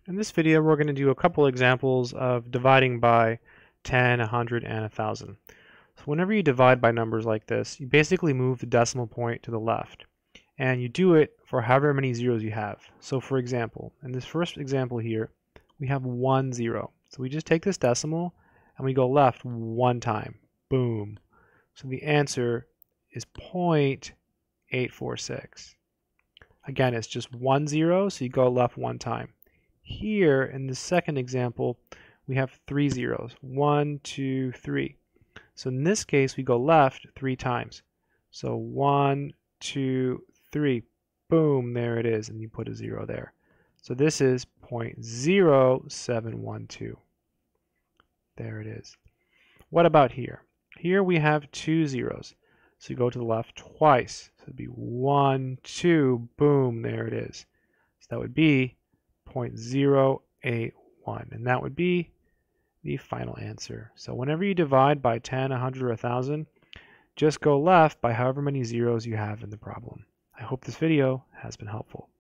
In this video, we're going to do a couple examples of dividing by 10, 100, and 1,000. So whenever you divide by numbers like this, you basically move the decimal point to the left. And you do it for however many zeros you have. So for example, in this first example here, we have 1 0. So we just take this decimal and we go left one time. Boom. So the answer is 0.846. Again, it's just 1 0, so you go left one time. Here in the second example, we have 3 zeros. 1, 2, 3. So in this case, we go left 3 times. So 1, 2, 3. Boom, there it is, and you put a 0 there. So this is 0.0712. There it is. What about here? Here we have 2 zeros. So you go to the left twice. So it'd be 1, 2, boom, there it is. So that would be 0.081, and that would be the final answer. So whenever you divide by 10, 100, or 1,000, just go left by however many zeros you have in the problem. I hope this video has been helpful.